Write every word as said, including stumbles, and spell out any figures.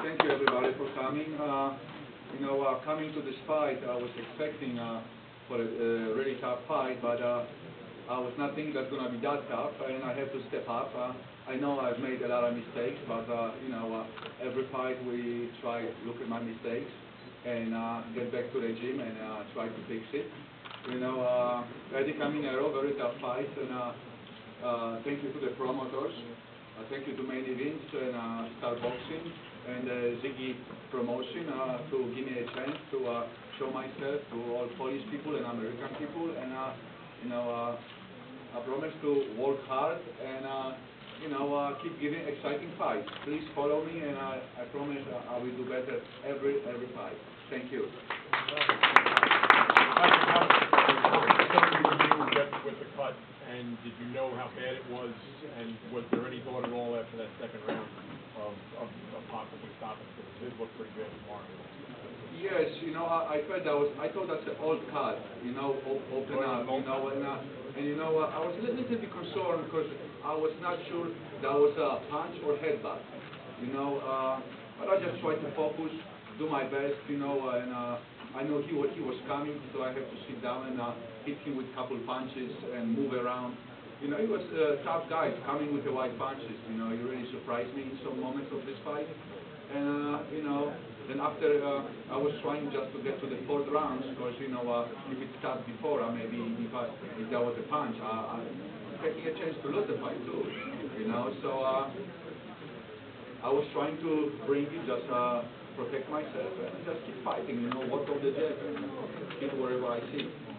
Thank you everybody for coming. Uh, you know, uh, coming to this fight, I was expecting uh, for a, a really tough fight, but uh, I was not thinking that's going to be that tough, and I have to step up. Uh, I know I've made a lot of mistakes, but uh, you know, uh, every fight we try to look at my mistakes and uh, get back to the gym and uh, try to fix it. You know, uh, Eddie Caminero, very tough fight, and uh, uh, thank you to the promoters. Uh, thank you to Main Events and uh, Star Boxing and uh, Ziggy Promotion uh, to give me a chance to uh, show myself to all Polish people and American people. And uh, you know, uh, I promise to work hard and uh, you know uh, keep giving exciting fights. Please follow me, and uh, I promise uh, I will do better every every fight. Thank you. With the cut, and did you know how bad it was, and was there any thought at all after that second round of, of, of possibly stopping, because it did look pretty bad tomorrow? Yes, you know, I, I felt that was, I thought that's an old cut, you know, op open up, you know, and, uh, and you know, uh, I was a little bit concerned because I was not sure that was a punch or headbutt, you know, uh, but I just tried to focus, do my best, you know, and uh, I know he, he was coming, so I had to sit down and uh, hit him with a couple punches and move around. You know, he was a uh, tough guy coming with the white punches. You know, he really surprised me in some moments of this fight. And, uh, you know, then after uh, I was trying just to get to the fourth round, because, you know, uh, if it stopped before, uh, maybe if, I, if there was a punch, uh, I'm taking a chance to lose the fight too. You know, so uh, I was trying to bring it, just uh, protect myself and just keep fighting, you know, work on the jet and hit wherever I see.